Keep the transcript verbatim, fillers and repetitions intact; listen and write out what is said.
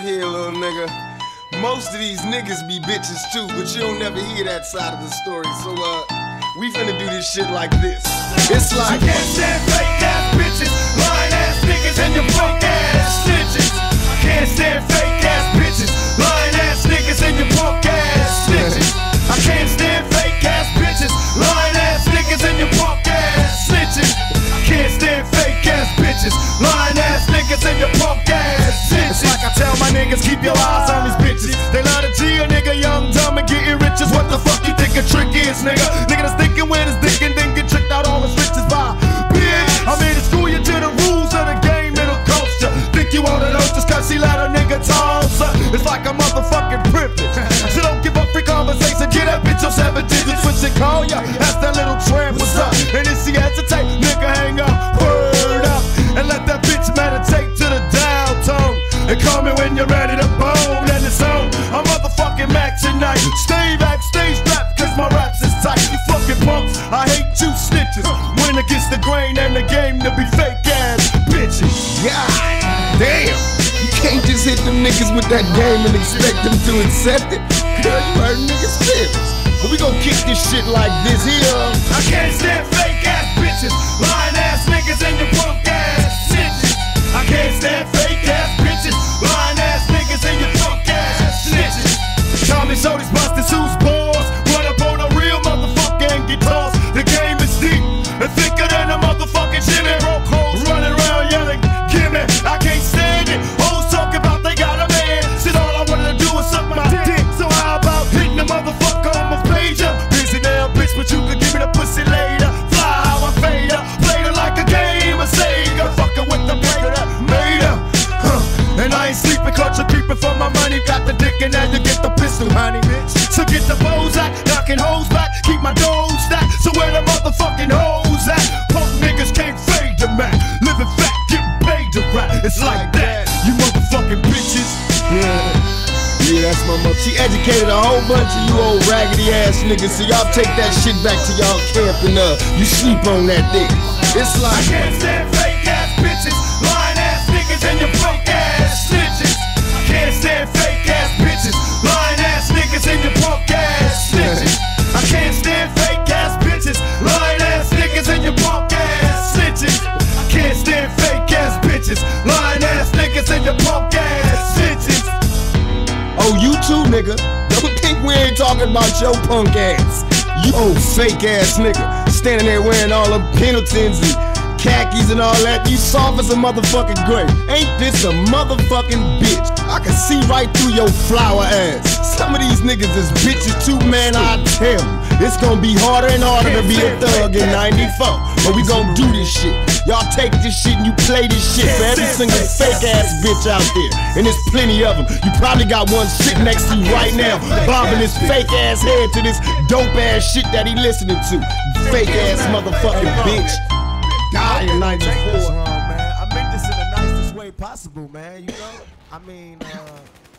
look here, little nigga. Most of these niggas be bitches too, but you don't never hear that side of the story. So, uh, we finna do this shit like this. It's like, I can't stand fake ass bitches, lying ass niggas, and your broke ass snitches. I can't stand fake ass bitches, lying ass niggas, and your broke ass snitches. I can't stand fake ass bitches, lying ass niggas, and your broke ass snitches. I can't stand fake ass bitches, lying ass niggas, and your broke ass snitches. It's like I tell my niggas, keep your eyes on these bitches. They love to G a nigga, young, dumb, and getting riches. What the fuck you think a trick is, nigga? Nigga that's thinking with his dick and then get tricked out all his riches by bitch. I'm here to school you to the rules of the game, it'll cost ya. Think you wanna know just cause she let a nigga toss her? It's like a motherfucking privilege. So don't give up free conversation, get that bitch on seven digits when she call ya. Ask that little tramp what's up, and if she hesitate, nigga hang up, word up, and let that bitch meditate to the dial tone. And call me when you're ready to bone, and it's on. I'm motherfucking Max tonight. Stay back, stay strapped, cause my raps is tight. You fucking punks, I hate you snitches. Win against the grain and the game to be fake ass bitches. God damn. You can't just hit them niggas with that game and expect them to accept it. Cause you hurt niggas' feelings. But we gon' kick this shit like this here. I can't stand fake ass bitches, lying ass niggas, and your punk ass snitches. I can't stand fake ass bitches, lying ass niggas, and your punk ass snitches. Tommy showed his busters who's balls. Run up on a real motherfucker and get tossed. The game is deep and thicker than a motherfucking chimney. Broke hoes running around yelling, gimme. I can't stand it. Hoes talk about they got a man. Shit, all I wanted to do was suck my dick. So how about hitting the motherfucker on my pager? Busy now, bitch, but you could give me the pussy later. Fly how I fade her, played her like a game of Sega. Fucking with the player that made her. Huh. And I ain't sleeping, caught you creeping for my money. Got the dick and now you get the pistol, honey, bitch. So get the bows out, knocking hoes back, keep my dough stacked. So where the motherfucking hoes at? Punk niggas can't fade the man. Living fat, getting paid to rap. It's like that, you motherfucking bitches. Yeah. Yeah, that's my mother. She educated a whole bunch of you old raggedy ass niggas. So y'all take that shit back to y'all camp and uh, you sleep on that dick. It's like, I can't stand fake ass bitches, lying ass niggas, and your broke ass snitches. I can't stand fake ass bitches, lying ass niggas, and your broke ass snitches. I can't stand fake ass bitches, lying ass niggas, and your broke ass snitches. I can't stand fake ass bitches, lying ass niggas, and your broke ass snitches. oh, you too, nigga. Don't think we ain't talking about your punk ass. You old fake ass nigga, standing there wearing all the Pendletons and khakis and all that. You soft as a motherfucking grape. Ain't this a motherfucking bitch? I can see right through your flower ass. Some of these niggas is bitches too, man, I tell you. It's gonna be harder and harder to be a thug in ninety-four. But we gon' do this shit. Y'all take this shit and you play this shit for every single fake ass bitch out there. And there's plenty of them. You probably got one sitting next to you right now, bobbing his fake ass head to this dope ass shit that he listening to. Fake ass motherfucking bitch. Die in ninety-four. I meant this in the nicest way possible, man. You know, I mean, uh,